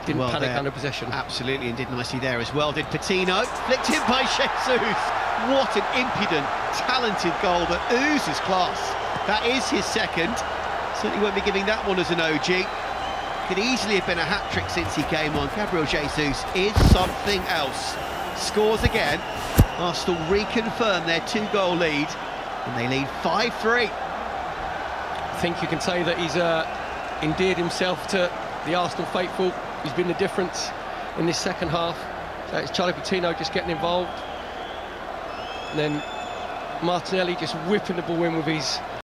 Didn't panic under possession. Absolutely, and did nicely there as well. Did Patino. Flicked in by Jesus. What an impudent, talented goal that oozes class. That is his second. Certainly won't be giving that one as an OG. Could easily have been a hat-trick since he came on. Gabriel Jesus is something else. Scores again. Arsenal reconfirm their 2-goal lead, and they lead 5-3. I think you can say that he's endeared himself to the Arsenal faithful. He's been the difference in this second half. So it's Charlie Patino just getting involved, and then Martinelli just whipping the ball in with his